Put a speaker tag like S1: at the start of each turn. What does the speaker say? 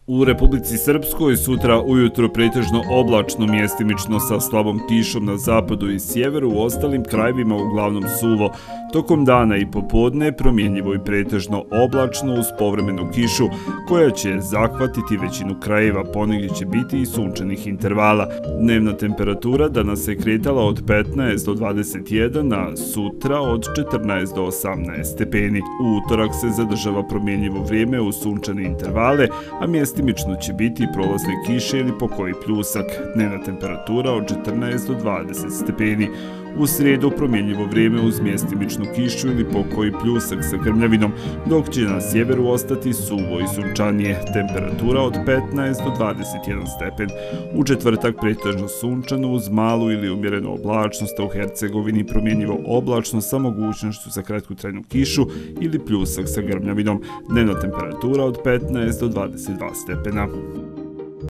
S1: U Republici Srpskoj sutra ujutro pretežno oblačno, mjestimično sa slabom kišom na zapadu i sjeveru, u ostalim krajevima uglavnom suvo. Tokom dana i popodne promjenjivo i pretežno oblačno uz povremenu kišu koja će zahvatiti većinu krajeva, ponegdje će biti i sunčanih intervala. Dnevna temperatura danas se kretala od 15 do 21, a sutra od 14 do 18 stepeni. U utorak se zadržava promjenjivo vrijeme uz sunčane intervale, a mjestimično će biti prolazne kiše ili pokoji pljusak. Dnevna temperatura od 14 do 20 stepeni. U srijedu promjenjivo vrijeme uz mjestimičnu kišu ili pokoji pljusak sa grmljavinom, dok će na sjeveru ostati suvo i sunčanije. Temperatura od 15 do 21 stepen. U četvrtak pretežno sunčano uz malu ili umjerenu oblačnost, a u Hercegovini promjenjivo oblačno sa mogućnošću za kratkotrajnu kišu ili pljusak sa grmljavinom. Dnevna temperatura od 15 do 22 stepena.